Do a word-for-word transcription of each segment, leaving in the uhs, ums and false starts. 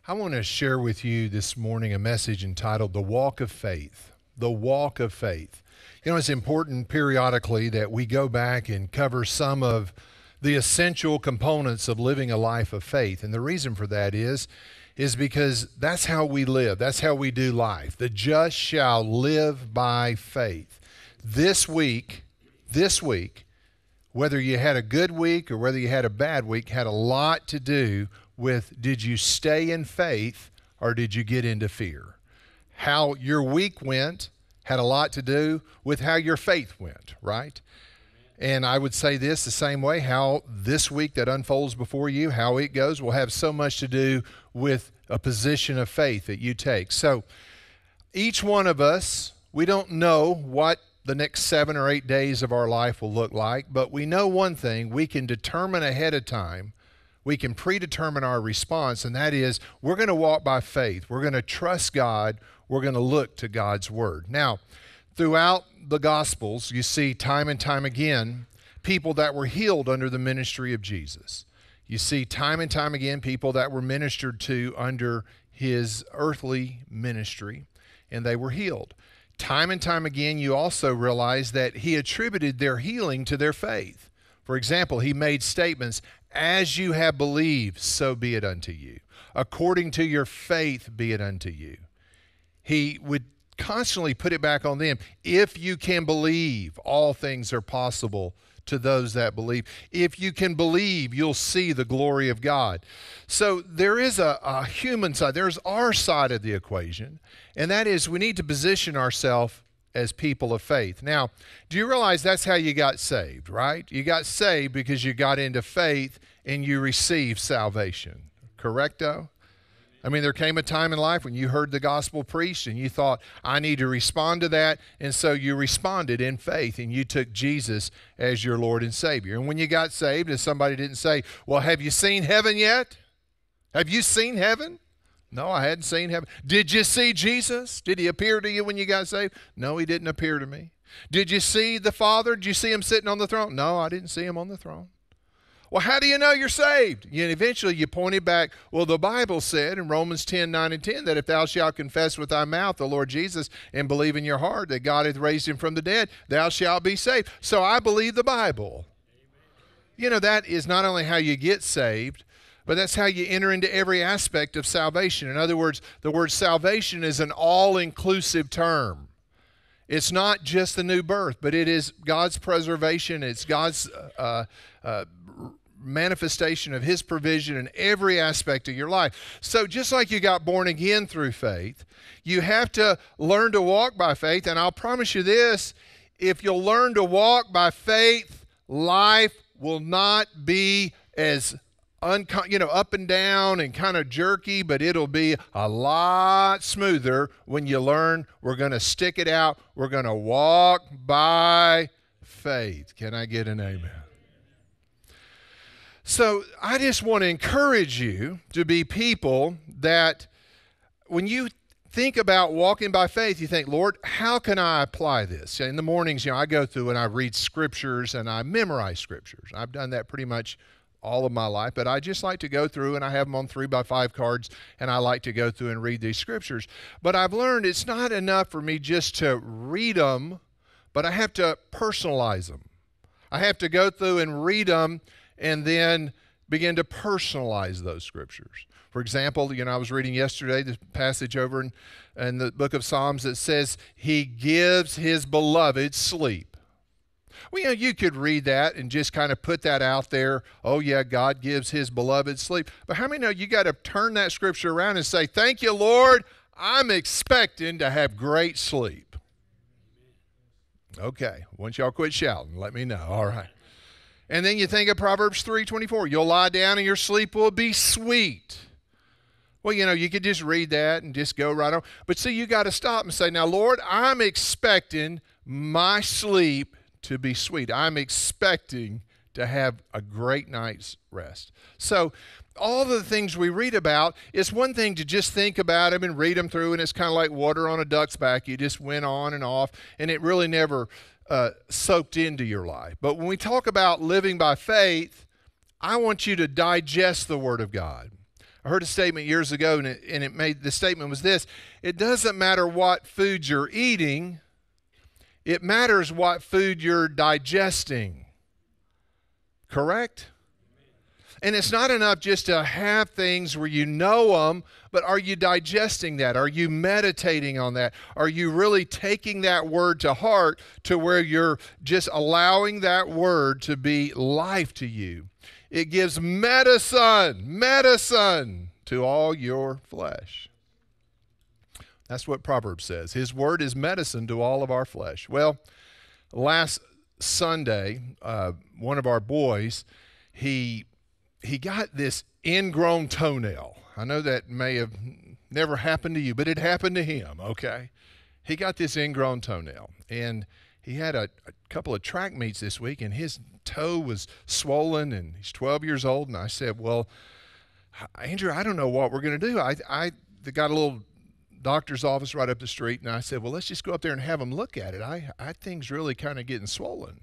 I want to share with you this morning a message entitled The Walk of Faith. The Walk of Faith. You know, it's important periodically that we go back and cover some of the essential components of living a life of faith. And the reason for that is, is because that's how we live. That's how we do life. The just shall live by faith. This week, this week, whether you had a good week or whether you had a bad week, had a lot to do with, did you stay in faith or did you get into fear? How your week went had a lot to do with how your faith went, right? And I would say this the same way, how this week that unfolds before you, how it goes, will have so much to do with a position of faith that you take. So each one of us, we don't know what the next seven or eight days of our life will look like, but we know one thing: we can determine ahead of time, we can predetermine our response, and that is we're going to walk by faith. We're going to trust God. We're going to look to God's Word. Now, throughout the Gospels, you see time and time again people that were healed under the ministry of Jesus. You see time and time again people that were ministered to under his earthly ministry, and they were healed. Time and time again, you also realize that he attributed their healing to their faith. For example, he made statements, "As you have believed, so be it unto you. According to your faith, be it unto you." He would constantly put it back on them. If you can believe, all things are possible to those that believe. If you can believe, you'll see the glory of God. So there is a, a human side. There's our side of the equation, and that is we need to position ourselves as people of faith. Now, do you realize that's how you got saved, right? You got saved because you got into faith and you received salvation. Correcto? I mean, there came a time in life when you heard the gospel preached and you thought, I need to respond to that. And so you responded in faith and you took Jesus as your Lord and Savior. And when you got saved, and somebody didn't say, well, have you seen heaven yet? Have you seen heaven? No, I hadn't seen heaven. Did you see Jesus? Did he appear to you when you got saved? No, he didn't appear to me. Did you see the Father? Did you see him sitting on the throne? No, I didn't see him on the throne. Well, how do you know you're saved? You know, eventually you pointed back, well, the Bible said in Romans ten, nine and ten that if thou shalt confess with thy mouth the Lord Jesus and believe in your heart that God hath raised him from the dead, thou shalt be saved. So I believe the Bible. Amen. You know, that is not only how you get saved, but that's how you enter into every aspect of salvation. In other words, the word salvation is an all-inclusive term. It's not just the new birth, but it is God's preservation. It's God's uh, uh, manifestation of his provision in every aspect of your life. So just like you got born again through faith, you have to learn to walk by faith. And I'll promise you this, if you'll learn to walk by faith, life will not be as Uncon- you know, up and down and kind of jerky, but it'll be a lot smoother when you learn we're going to stick it out. We're going to walk by faith. Can I get an amen? So I just want to encourage you to be people that when you think about walking by faith, you think, Lord, how can I apply this? In the mornings, you know, I go through and I read scriptures and I memorize scriptures. I've done that pretty much all of my life, but I just like to go through and I have them on three by five cards and I like to go through and read these scriptures. But I've learned it's not enough for me just to read them, but I have to personalize them. I have to go through and read them and then begin to personalize those scriptures. For example, you know, I was reading yesterday the passage over in, in the book of Psalms that says, he gives his beloved sleep. Well, you know, you could read that and just kind of put that out there. Oh, yeah, God gives his beloved sleep. But how many know you got to turn that scripture around and say, thank you, Lord, I'm expecting to have great sleep. Okay, once y'all quit shouting, let me know. All right. And then you think of Proverbs three twenty-four. You'll lie down and your sleep will be sweet. Well, you know, you could just read that and just go right on. But see, you got to stop and say, now, Lord, I'm expecting my sleep to be sweet. I'm expecting to have a great night's rest. So all the things we read about, it's one thing to just think about them and read them through, and it's kind of like water on a duck's back. You just went on and off, and it really never uh, soaked into your life. But when we talk about living by faith, I want you to digest the Word of God. I heard a statement years ago, and it, and it made the statement was this: it doesn't matter what food you're eating, it matters what food you're digesting. Correct? And it's not enough just to have things where you know them, but are you digesting that? Are you meditating on that? Are you really taking that word to heart to where you're just allowing that word to be life to you? It gives medicine, medicine to all your flesh. That's what Proverbs says. His word is medicine to all of our flesh. Well, last Sunday, uh, one of our boys, he he got this ingrown toenail. I know that may have never happened to you, but it happened to him, okay? He got this ingrown toenail, and he had a, a couple of track meets this week, and his toe was swollen, and he's twelve years old, and I said, well, Andrew, I don't know what we're going to do. I, I got a little doctor's office right up the street, and I said, well, let's just go up there and have him look at it. I, I think's really kind of getting swollen.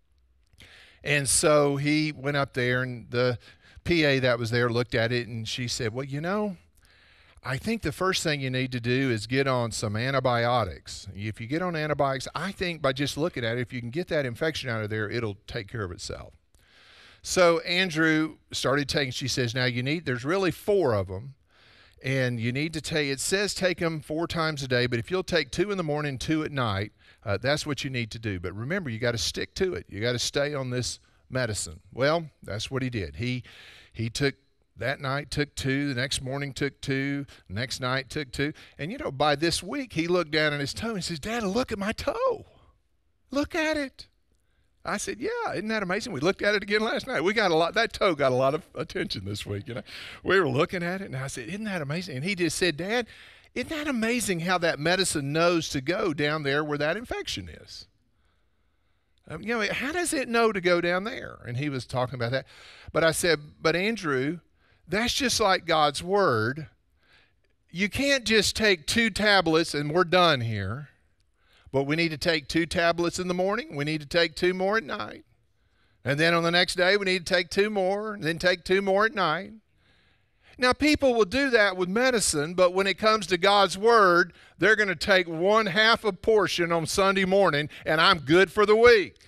And so he went up there, and the P A that was there looked at it, and she said, well, you know, I think the first thing you need to do is get on some antibiotics. If you get on antibiotics, I think by just looking at it, if you can get that infection out of there, it'll take care of itself. So Andrew started taking, she says, now you need, there's really four of them, and you need to take, it says take them four times a day, but if you'll take two in the morning, two at night, uh, that's what you need to do. But remember, you got to stick to it. You got to stay on this medicine. Well, that's what he did. He, he took that night, took two, the next morning took two, the next night took two. And you know, by this week, he looked down at his toe and says, Dad, look at my toe. Look at it. I said, yeah, isn't that amazing? We looked at it again last night. We got a lot, that toe got a lot of attention this week, you know. We were looking at it, and I said, isn't that amazing? And he just said, Dad, isn't that amazing how that medicine knows to go down there where that infection is? Um, you know, how does it know to go down there? And he was talking about that. But I said, but Andrew, that's just like God's word. You can't just take two tablets and we're done here. But we need to take two tablets in the morning. We need to take two more at night. And then on the next day, we need to take two more, and then take two more at night. Now, people will do that with medicine, but when it comes to God's word, they're going to take one half a portion on Sunday morning, and I'm good for the week.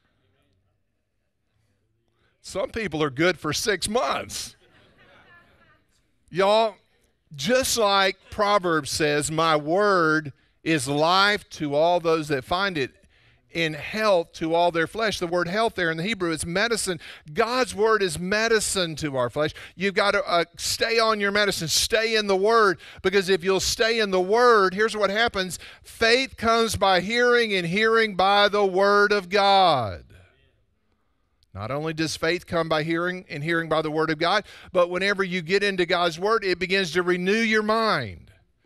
Some people are good for six months. Y'all, just like Proverbs says, my word is life to all those that find it, in health to all their flesh. The word health there in the Hebrew is medicine. God's word is medicine to our flesh. You've got to uh, stay on your medicine. Stay in the word, because if you'll stay in the word, here's what happens. Faith comes by hearing, and hearing by the word of God. Not only does faith come by hearing, and hearing by the word of God, but whenever you get into God's word, it begins to renew your mind.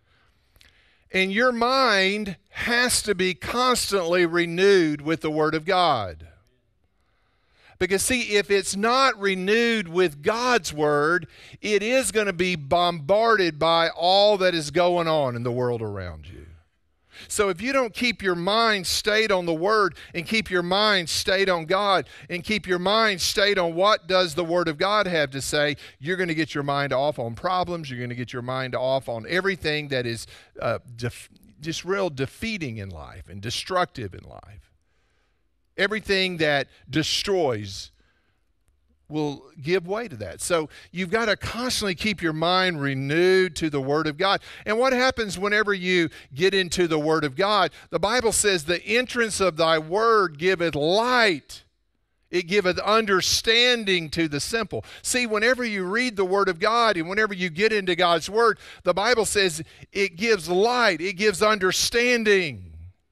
And your mind has to be constantly renewed with the word of God. Because see, if it's not renewed with God's word, it is going to be bombarded by all that is going on in the world around you. So if you don't keep your mind stayed on the word, and keep your mind stayed on God, and keep your mind stayed on what does the word of God have to say, you're going to get your mind off on problems. You're going to get your mind off on everything that is uh, def- just real defeating in life and destructive in life. Everything that destroys will give way to that. So you've got to constantly keep your mind renewed to the word of God. And what happens whenever you get into the word of God? The Bible says, the entrance of thy word giveth light. It giveth understanding to the simple. See, whenever you read the word of God, and whenever you get into God's word, the Bible says it gives light. It gives understanding.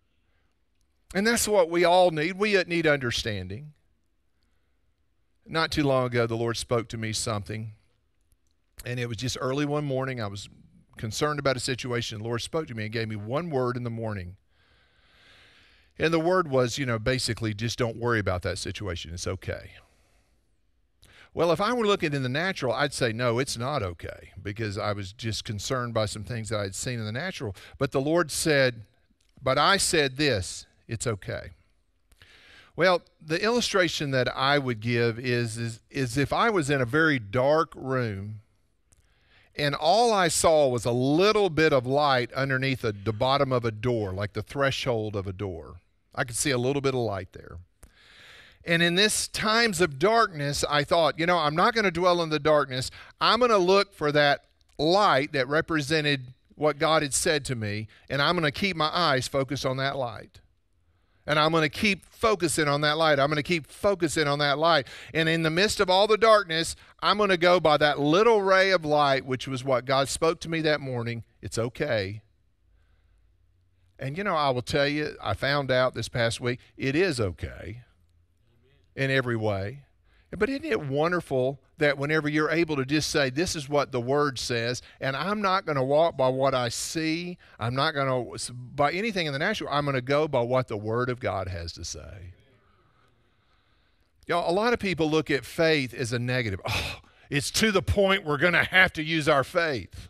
And that's what we all need. We need understanding. Not too long ago, the Lord spoke to me something, and it was just early one morning. I was concerned about a situation. The Lord spoke to me and gave me one word in the morning. And the word was, you know, basically just don't worry about that situation. It's okay. Well, if I were looking in the natural, I'd say, no, it's not okay, because I was just concerned by some things that I had seen in the natural. But the Lord said, but I said this, it's okay. Well, the illustration that I would give is, is, is if I was in a very dark room And all I saw was a little bit of light underneath a, the bottom of a door, like the threshold of a door. I could see a little bit of light there. And in this times of darkness, I thought, you know, I'm not going to dwell in the darkness. I'm going to look for that light that represented what God had said to me, and I'm going to keep my eyes focused on that light. And I'm going to keep focusing on that light. I'm going to keep focusing on that light. And in the midst of all the darkness, I'm going to go by that little ray of light, which was what God spoke to me that morning. It's okay. And, you know, I will tell you, I found out this past week, it is okay in every way. But isn't it wonderful that whenever you're able to just say, this is what the Word says, and I'm not going to walk by what I see, I'm not going to, by anything in the natural, I'm going to go by what the Word of God has to say. Y'all, a lot of people look at faith as a negative. Oh, it's to the point we're going to have to use our faith.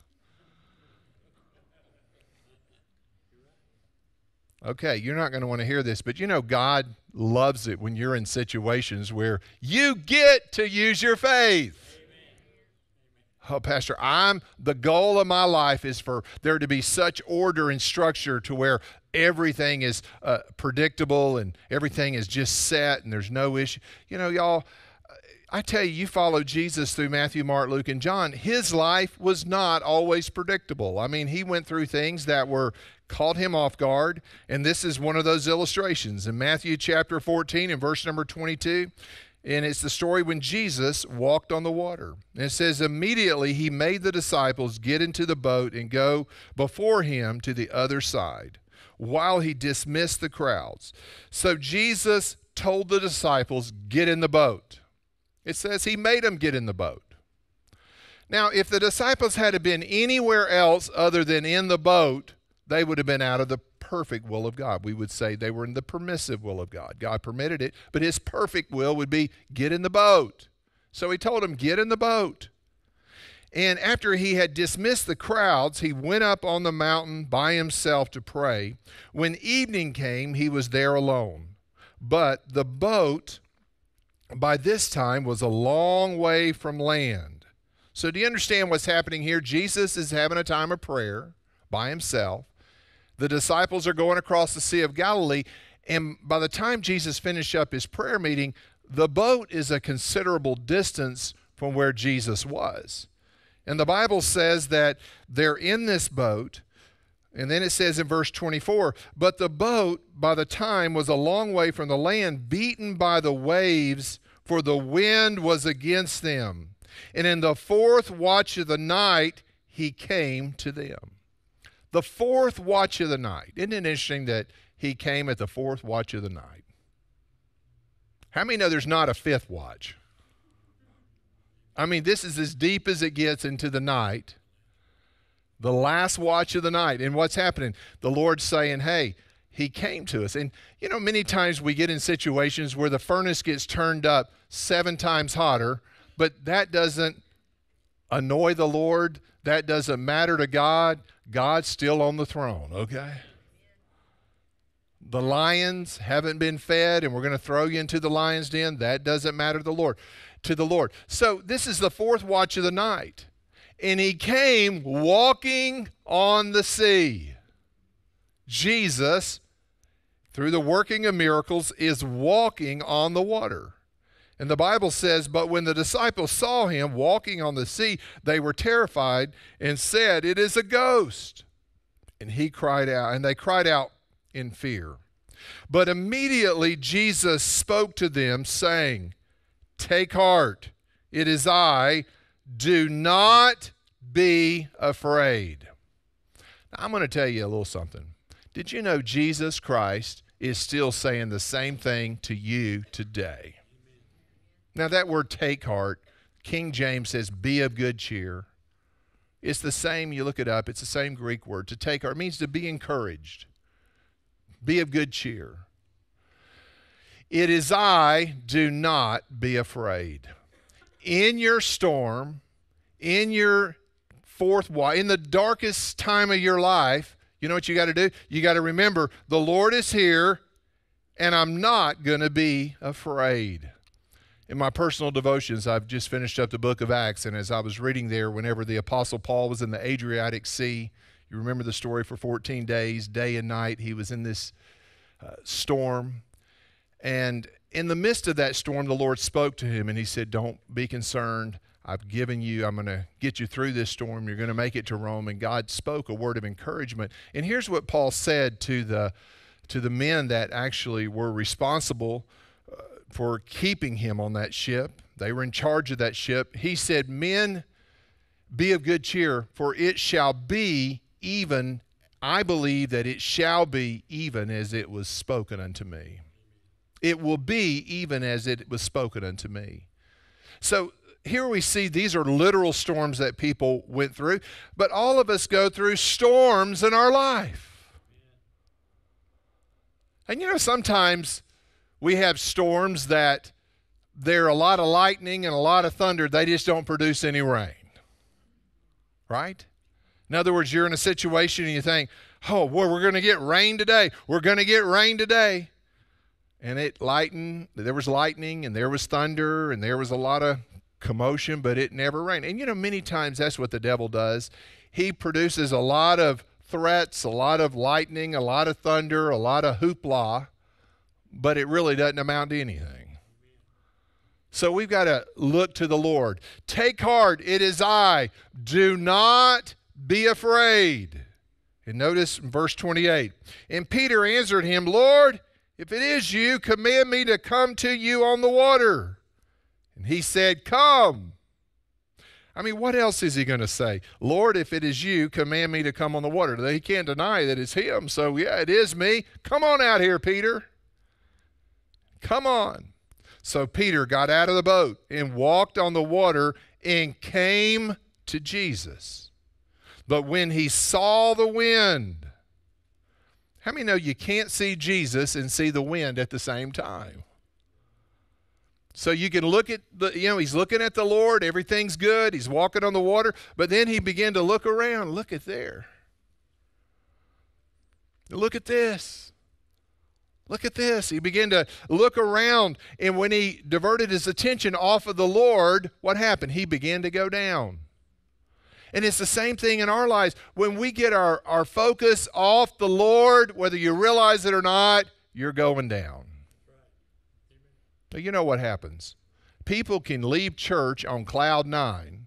Okay, you're not going to want to hear this, but you know God loves it when you're in situations where you get to use your faith. Amen. Oh, Pastor, I'm the goal of my life is for there to be such order and structure to where everything is uh, predictable and everything is just set and there's no issue. You know, y'all, I tell you, you follow Jesus through Matthew, Mark, Luke, and John. His life was not always predictable. I mean, he went through things that were caught him off guard, and this is one of those illustrations. In Matthew chapter fourteen and verse number twenty-two, and it's the story when Jesus walked on the water. And it says, immediately he made the disciples get into the boat and go before him to the other side, while he dismissed the crowds. So Jesus told the disciples, get in the boat. It says he made them get in the boat. Now, if the disciples had been anywhere else other than in the boat, they would have been out of the perfect will of God. We would say they were in the permissive will of God. God permitted it, but his perfect will would be get in the boat. So he told them, get in the boat. And after he had dismissed the crowds, he went up on the mountain by himself to pray. When evening came, he was there alone. But the boat by this time was a long way from land. So do you understand what's happening here? Jesus is having a time of prayer by himself. The disciples are going across the Sea of Galilee, and by the time Jesus finished up his prayer meeting, the boat is a considerable distance from where Jesus was. And the Bible says that they're in this boat, and then it says in verse twenty-four, but the boat by the time was a long way from the land, beaten by the waves, for the wind was against them. And in the fourth watch of the night, he came to them. The fourth watch of the night. Isn't it interesting that he came at the fourth watch of the night? How many know there's not a fifth watch? I mean, this is as deep as it gets into the night. The last watch of the night. And what's happening? The Lord's saying, hey, he came to us. And, you know, many times we get in situations where the furnace gets turned up seven times hotter, but that doesn't annoy the Lord. That doesn't matter to God. God's still on the throne, okay? The lions haven't been fed, and we're going to throw you into the lion's den. That doesn't matter to the Lord. To the Lord. So this is the fourth watch of the night. And he came walking on the sea. Jesus, through the working of miracles, is walking on the water. And the Bible says, but when the disciples saw him walking on the sea, they were terrified and said, it is a ghost. And he cried out, and they cried out in fear. But immediately Jesus spoke to them, saying, take heart, it is I, do not be afraid. Now, I'm going to tell you a little something. Did you know Jesus Christ is still saying the same thing to you today? Now that word take heart, King James says be of good cheer. It's the same, you look it up, it's the same Greek word. To take heart, it means to be encouraged. Be of good cheer. It is I, do not be afraid. In your storm, in your fourth watch, in the darkest time of your life, you know what you got to do? You got to remember the Lord is here and I'm not going to be afraid. In my personal devotions, I've just finished up the book of Acts, and as I was reading there, whenever the Apostle Paul was in the Adriatic Sea, you remember the story, for fourteen days, day and night, he was in this uh, storm. And in the midst of that storm, the Lord spoke to him, and he said, don't be concerned. I've given you, I'm going to get you through this storm. You're going to make it to Rome. And God spoke a word of encouragement. And here's what Paul said to the, to the men that actually were responsible uh, for keeping him on that ship. They were in charge of that ship. He said, men, be of good cheer, for it shall be even, I believe that it shall be even as it was spoken unto me. It will be even as it was spoken unto me. So here we see these are literal storms that people went through, but all of us go through storms in our life. And you know, sometimes we have storms that there are a lot of lightning and a lot of thunder. They just don't produce any rain. Right? In other words, you're in a situation and you think, oh, boy, we're going to get rain today. We're going to get rain today. And it lightened, there was lightning and there was thunder and there was a lot of commotion, but it never rained. And you know, many times that's what the devil does. He produces a lot of threats, a lot of lightning, a lot of thunder, a lot of hoopla, but it really doesn't amount to anything. So we've got to look to the Lord. Take heart, it is I. Do not be afraid. And notice in verse twenty-eight. And Peter answered him, Lord, if it is you, command me to come to you on the water. And he said, come. I mean, what else is he going to say? Lord, if it is you, command me to come on the water. He can't deny that it's him. So, yeah, it is me. Come on out here, Peter. Come on. So Peter got out of the boat and walked on the water and came to Jesus. But when he saw the wind, how many know you can't see Jesus and see the wind at the same time? So you can look at the, you know, he's looking at the Lord, everything's good, he's walking on the water, but then he began to look around. Look at there. Look at this. Look at this. He began to look around, and when he diverted his attention off of the Lord, what happened? He began to go down. And it's the same thing in our lives. When we get our, our focus off the Lord, whether you realize it or not, you're going down. But you know what happens? People can leave church on cloud nine,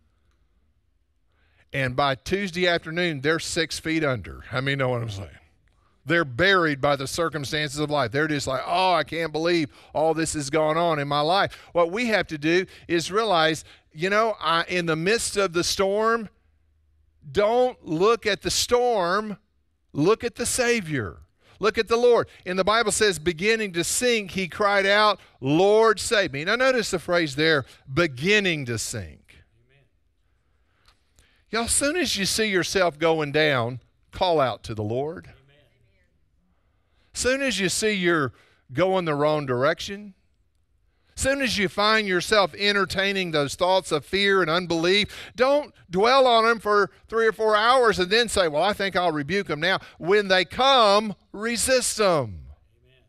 and by Tuesday afternoon, they're six feet under. How many know what I'm saying? They're buried by the circumstances of life. They're just like, oh, I can't believe all this is going on in my life. What we have to do is realize, you know, I, in the midst of the storm, don't look at the storm, look at the Savior. Look at the Lord. And the Bible says, beginning to sink, he cried out, Lord, save me. Now notice the phrase there, beginning to sink. Amen. Y'all, as soon as you see yourself going down, call out to the Lord. Amen. As soon as you see you're going the wrong direction, as soon as you find yourself entertaining those thoughts of fear and unbelief, don't dwell on them for three or four hours and then say, well, I think I'll rebuke them now. When they come, resist them. Amen.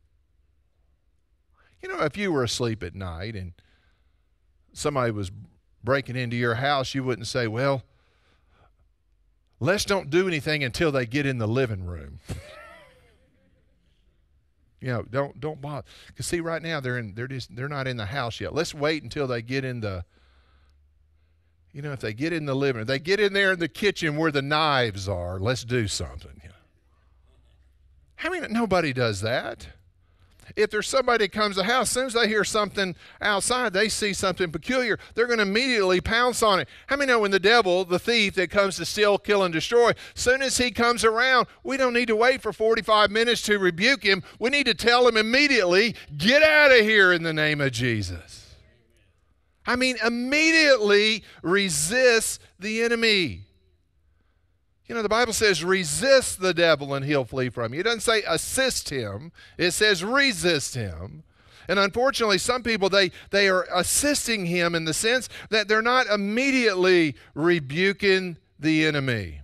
You know, if you were asleep at night and somebody was breaking into your house, you wouldn't say, well, let's don't do anything until they get in the living room. You know, don't don't bother. Because see, right now they're in they're just they're not in the house yet. Let's wait until they get in the. You know, if they get in the living room, they get in there in the kitchen where the knives are. Let's do something. You know. I mean, nobody does that. If there's somebody that comes to the house, as soon as they hear something outside, they see something peculiar, they're going to immediately pounce on it. How many know when the devil, the thief that comes to steal, kill, and destroy, as soon as he comes around, we don't need to wait for forty-five minutes to rebuke him. We need to tell him immediately, get out of here in the name of Jesus. I mean, immediately resist the enemy. You know, the Bible says resist the devil and he'll flee from you. It doesn't say assist him. It says resist him. And unfortunately, some people, they, they are assisting him in the sense that they're not immediately rebuking the enemy.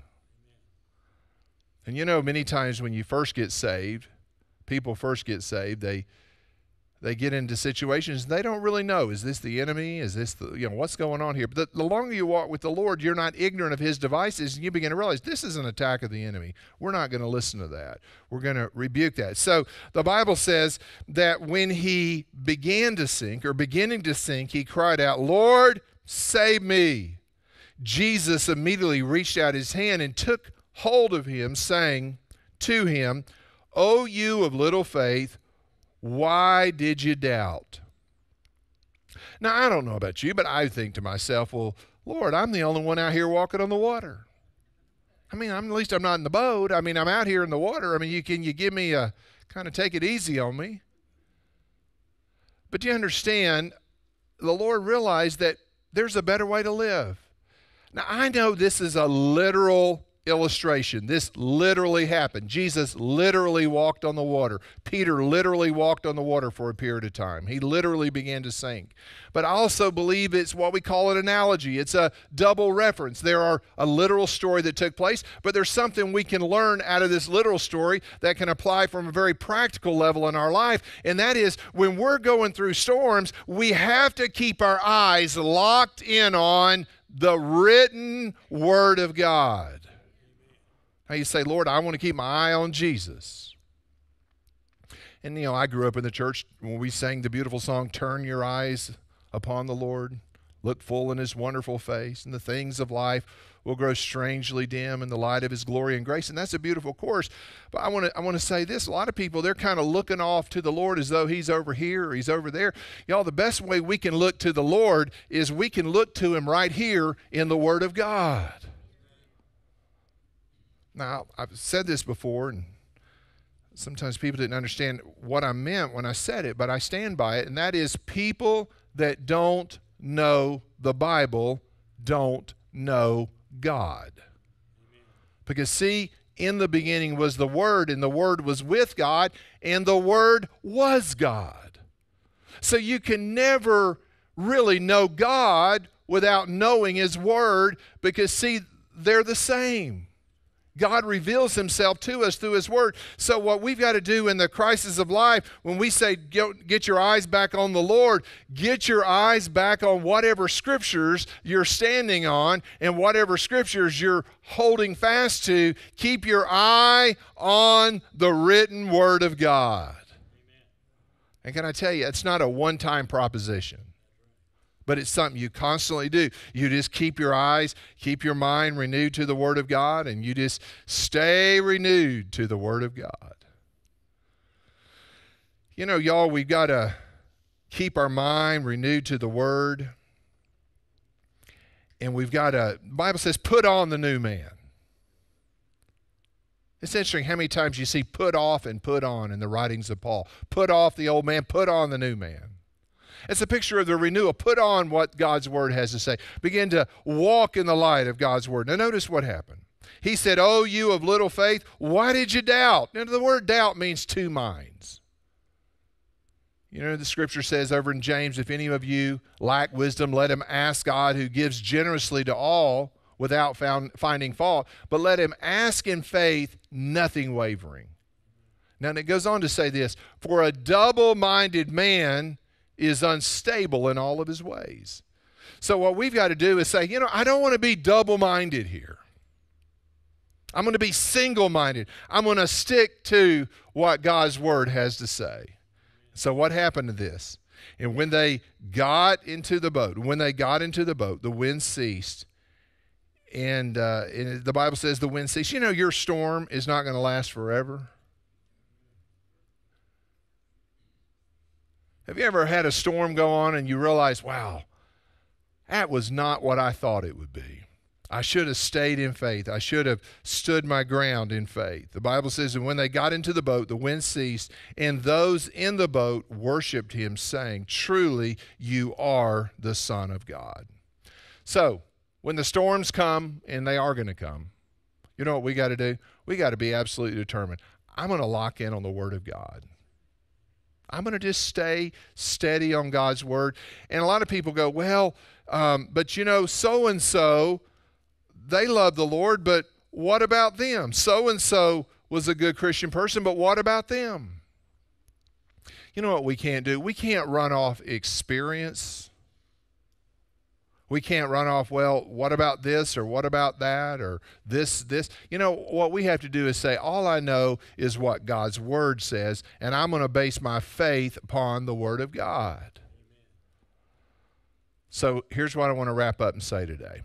And you know, many times when you first get saved, people first get saved, they they get into situations they don't really know. Is this the enemy? Is this the, you know, what's going on here? But the, the longer you walk with the Lord, you're not ignorant of his devices, and you begin to realize this is an attack of the enemy. We're not going to listen to that. We're going to rebuke that. So the Bible says that when he began to sink, or beginning to sink, he cried out, "Lord, save me." Jesus immediately reached out his hand and took hold of him, saying to him, "O you of little faith, why did you doubt?" Now, I don't know about you, but I think to myself, well, Lord, I'm the only one out here walking on the water. I mean, I'm, at least I'm not in the boat. I mean, I'm out here in the water. I mean, you can you give me a, kind of take it easy on me? But do you understand, the Lord realized that there's a better way to live. Now, I know this is a literal illustration. This literally happened. Jesus literally walked on the water. Peter literally walked on the water for a period of time. He literally began to sink. But I also believe it's what we call an analogy. It's a double reference. There are a literal story that took place, but there's something we can learn out of this literal story that can apply from a very practical level in our life, and that is when we're going through storms, we have to keep our eyes locked in on the written Word of God. Now you say, Lord, I want to keep my eye on Jesus. And, you know, I grew up in the church when we sang the beautiful song, "Turn your eyes upon the Lord, look full in his wonderful face, and the things of life will grow strangely dim in the light of his glory and grace." And that's a beautiful chorus. But I want to I want to say this. A lot of people, they're kind of looking off to the Lord as though he's over here or he's over there. Y'all, the best way we can look to the Lord is we can look to him right here in the Word of God. Now, I've said this before, and sometimes people didn't understand what I meant when I said it, but I stand by it, and that is people that don't know the Bible don't know God. Because, see, in the beginning was the Word, and the Word was with God, and the Word was God. So you can never really know God without knowing his Word, because, see, they're the same. God reveals himself to us through his Word. So what we've got to do in the crisis of life, when we say get your eyes back on the Lord, get your eyes back on whatever scriptures you're standing on and whatever scriptures you're holding fast to. Keep your eye on the written Word of God. Amen. And can I tell you, it's not a one-time proposition, but it's something you constantly do. You just keep your eyes, keep your mind renewed to the Word of God, and you just stay renewed to the Word of God. You know, y'all, we've got to keep our mind renewed to the Word, and we've got to, the Bible says, put on the new man. It's interesting how many times you see put off and put on in the writings of Paul. Put off the old man, put on the new man. It's a picture of the renewal. Put on what God's Word has to say. Begin to walk in the light of God's Word. Now notice what happened. He said, "Oh, you of little faith, why did you doubt?" Now the word doubt means two minds. You know, the scripture says over in James, "If any of you lack wisdom, let him ask God, who gives generously to all without found, finding fault. But let him ask in faith, nothing wavering." Now and it goes on to say this, "For a double-minded man is unstable in all of his ways." So what we've got to do is say, you know, I don't want to be double-minded here. I'm going to be single-minded. I'm going to stick to what God's Word has to say. So what happened to this? And when they got into the boat, when they got into the boat, the wind ceased. And, uh, and the Bible says the wind ceased. You know, your storm is not going to last forever. Have you ever had a storm go on and you realize, wow, that was not what I thought it would be. I should have stayed in faith. I should have stood my ground in faith. The Bible says, and when they got into the boat, the wind ceased, and those in the boat worshiped him, saying, "Truly, you are the Son of God." So, when the storms come, and they are going to come, you know what we got to do? We got to be absolutely determined. I'm going to lock in on the Word of God. I'm going to just stay steady on God's Word. And a lot of people go, well, um, but you know, so-and-so, they love the Lord, but what about them? So-and-so was a good Christian person, but what about them? You know what we can't do? We can't run off experience. We can't run off, well, what about this or what about that or this, this. You know, what we have to do is say, all I know is what God's Word says, and I'm going to base my faith upon the Word of God. So here's what I want to wrap up and say today.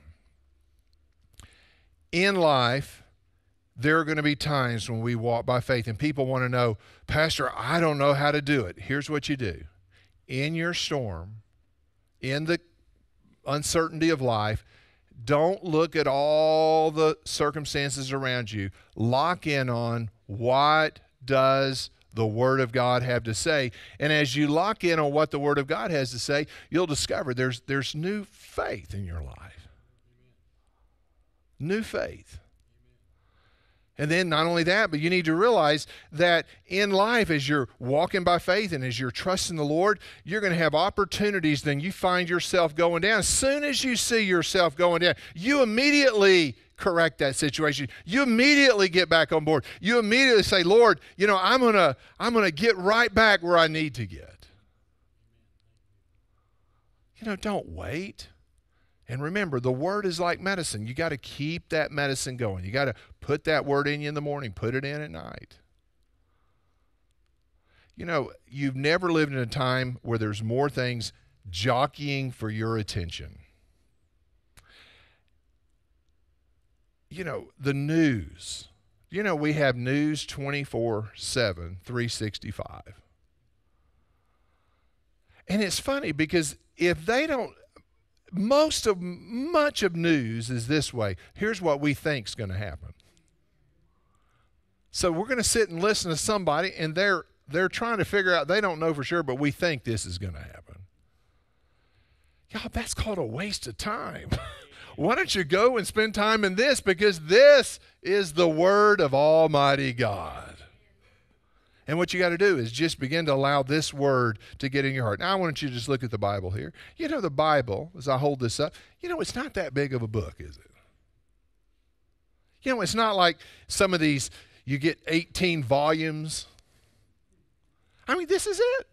In life, there are going to be times when we walk by faith, and people want to know, Pastor, I don't know how to do it. Here's what you do. In your storm, in the uncertainty of life, don't look at all the circumstances around you. Lock in on what does the Word of God have to say. And as you lock in on what the Word of God has to say, you'll discover there's, there's new faith in your life. New faith. And then not only that, but you need to realize that in life, as you're walking by faith and as you're trusting the Lord, you're going to have opportunities. Then you find yourself going down. As soon as you see yourself going down, you immediately correct that situation. You immediately get back on board. You immediately say, Lord, you know, I'm going to I'm going to get right back where I need to get. You know, don't wait. And remember, the Word is like medicine. You got to keep that medicine going. You got to put that Word in you in the morning, put it in at night. You know, you've never lived in a time where there's more things jockeying for your attention. You know, the news. You know, we have news twenty-four seven, three sixty-five. And it's funny because if they don't, most of, much of news is this way. Here's what we think is going to happen. So we're going to sit and listen to somebody, and they're they're trying to figure out, they don't know for sure, but we think this is going to happen. Y'all, that's called a waste of time. Why don't you go and spend time in this? Because this is the Word of Almighty God. And what you got to do is just begin to allow this Word to get in your heart. Now, I want you to just look at the Bible here. You know, the Bible, as I hold this up, you know, it's not that big of a book, is it? You know, it's not like some of these, you get eighteen volumes. I mean, this is it.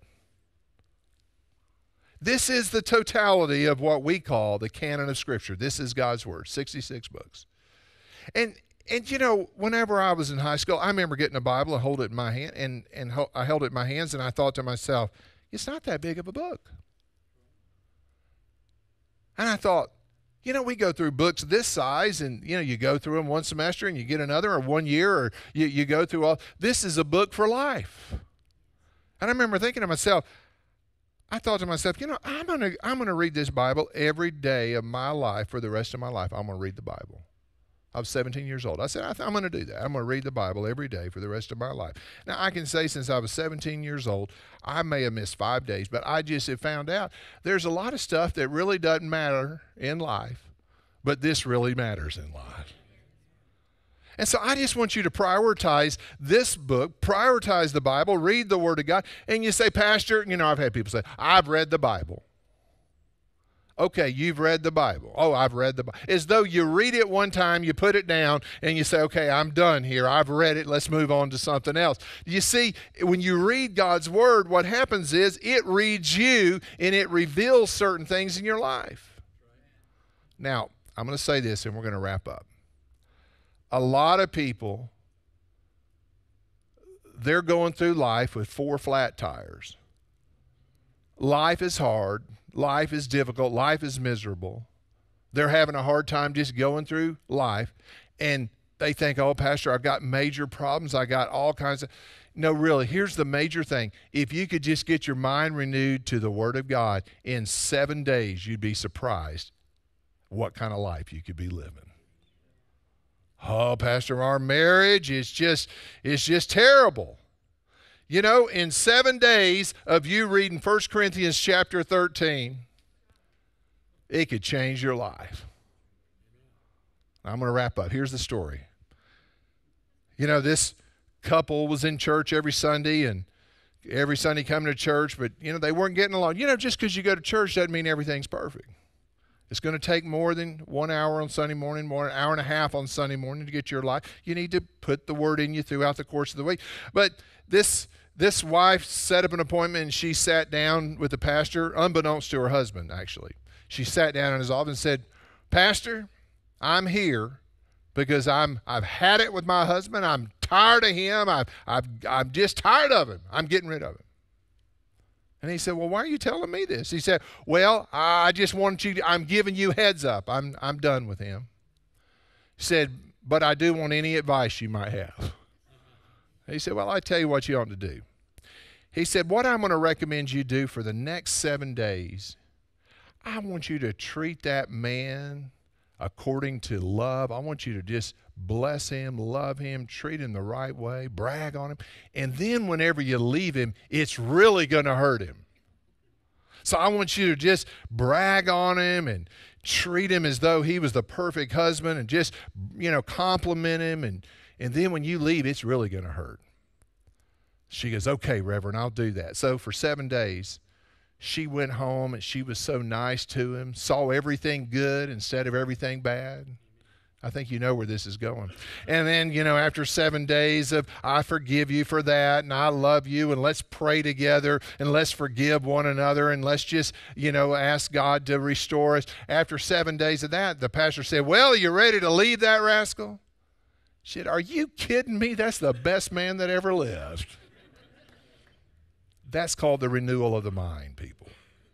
This is the totality of what we call the canon of Scripture. This is God's Word, sixty-six books. And And, you know, whenever I was in high school, I remember getting a Bible and hold it in my hand, and, and ho- I held it in my hands, and I thought to myself, it's not that big of a book. And I thought, you know, we go through books this size, and, you know, you go through them one semester, and you get another, or one year, or you, you go through all. This is a book for life. And I remember thinking to myself, I thought to myself, you know, I'm going to I'm going to read this Bible every day of my life for the rest of my life. I'm going to read the Bible. I was seventeen years old. I said, I th- I'm going to do that. I'm going to read the Bible every day for the rest of my life. Now, I can say since I was seventeen years old, I may have missed five days, but I just have found out there's a lot of stuff that really doesn't matter in life, but this really matters in life. And so I just want you to prioritize this book, prioritize the Bible, read the Word of God, and you say, Pastor, you know, I've had people say, I've read the Bible. Okay, you've read the Bible. Oh, I've read the Bible. As though you read it one time, you put it down, and you say, okay, I'm done here. I've read it. Let's move on to something else. You see, when you read God's Word, what happens is it reads you, and it reveals certain things in your life. Now, I'm going to say this, and we're going to wrap up. A lot of people, they're going through life with four flat tires. Life is hard. Life is difficult. Life is miserable. They're having a hard time just going through life. And they think, oh, Pastor, I've got major problems. I got all kinds of... No, really, here's the major thing. If you could just get your mind renewed to the Word of God, in seven days, you'd be surprised what kind of life you could be living. Oh, Pastor, our marriage is just, it's just terrible. You know, in seven days of you reading First Corinthians chapter thirteen, it could change your life. I'm going to wrap up. Here's the story. You know, this couple was in church every Sunday, and every Sunday coming to church, but, you know, they weren't getting along. You know, just because you go to church doesn't mean everything's perfect. It's going to take more than one hour on Sunday morning, more an hour and a half on Sunday morning to get your life. You need to put the Word in you throughout the course of the week. But this this wife set up an appointment, and she sat down with the pastor, unbeknownst to her husband, actually. She sat down in his office and said, Pastor, I'm here because I'm, I've had it with my husband. I'm tired of him. I've, I've, I'm just tired of him. I'm getting rid of him. And he said, well, why are you telling me this? He said, well, I just want you to, I'm giving you heads up. I'm, I'm done with him. He said, but I do want any advice you might have. He said, well, I tell you what you ought to do. He said, what I'm going to recommend you do for the next seven days, I want you to treat that man according to love. I want you to just bless him, love him, treat him the right way, brag on him. And then whenever you leave him, it's really going to hurt him. So I want you to just brag on him and treat him as though he was the perfect husband and just, you know, compliment him. And, and then when you leave, it's really going to hurt. She goes, okay, Reverend, I'll do that. So for seven days, she went home and she was so nice to him, saw everything good instead of everything bad. I think you know where this is going. And then, you know, after seven days of, I forgive you for that, and I love you, and let's pray together, and let's forgive one another, and let's just, you know, ask God to restore us. After seven days of that, the pastor said, well, you ready to leave that rascal? She said, are you kidding me? That's the best man that ever lived. That's called the renewal of the mind, people.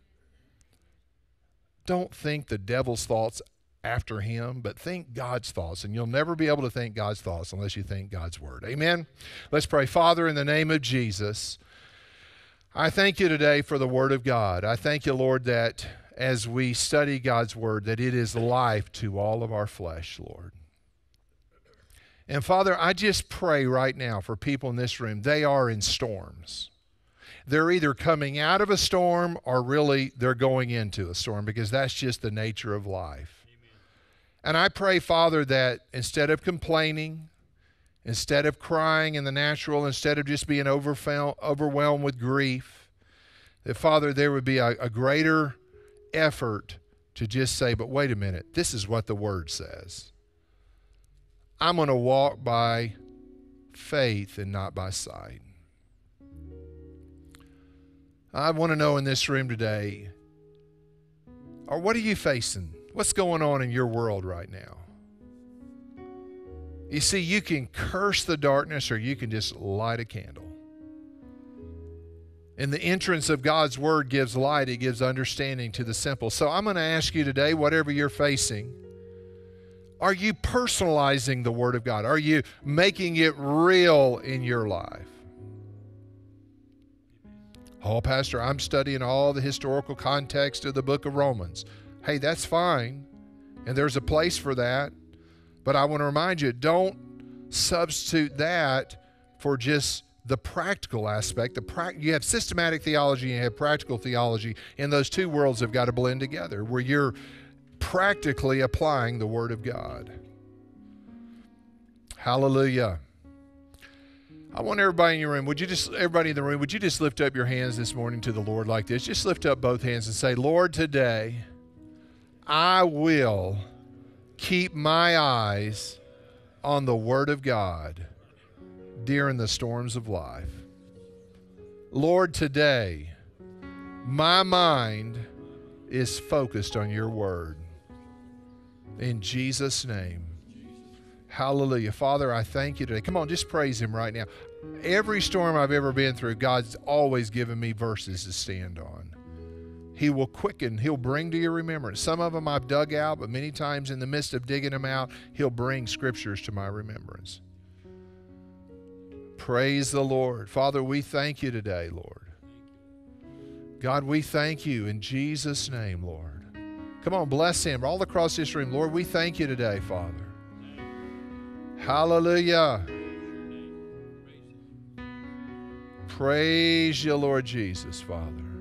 Don't think the devil's thoughts after him, but think God's thoughts, and you'll never be able to think God's thoughts unless you think God's word. Amen? Let's pray. Father, in the name of Jesus, I thank you today for the word of God. I thank you, Lord, that as we study God's word, that it is life to all of our flesh, Lord. And Father, I just pray right now for people in this room. They are in storms. They're either coming out of a storm or really they're going into a storm, because that's just the nature of life. And I pray, Father, that instead of complaining, instead of crying in the natural, instead of just being overwhelmed with grief, that, Father, there would be a, a greater effort to just say, but wait a minute, this is what the Word says. I'm going to walk by faith and not by sight. I want to know in this room today, or what are you facing? What's going on in your world right now? You see, you can curse the darkness or you can just light a candle. And the entrance of God's word gives light. It gives understanding to the simple. So I'm going to ask you today, whatever you're facing, are you personalizing the word of God? Are you making it real in your life? Oh, Pastor, I'm studying all the historical context of the book of Romans. Hey, that's fine, and there's a place for that. But I want to remind you, don't substitute that for just the practical aspect. The pra- you have systematic theology and you have practical theology, and those two worlds have got to blend together, where you're practically applying the Word of God. Hallelujah. I want everybody in your room, would you just, everybody in the room, would you just lift up your hands this morning to the Lord like this? Just lift up both hands and say, Lord, today, I will keep my eyes on the Word of God during the storms of life. Lord, today, my mind is focused on your Word. In Jesus' name. Hallelujah. Father, I thank you today. Come on, just praise him right now. Every storm I've ever been through, God's always given me verses to stand on. He will quicken. He'll bring to your remembrance. Some of them I've dug out, but many times in the midst of digging them out, he'll bring scriptures to my remembrance. Praise the Lord. Father, we thank you today, Lord. God, we thank you in Jesus' name, Lord. Come on, bless him all across this room. Lord, we thank you today, Father. Hallelujah. Praise you, Lord Jesus, Father.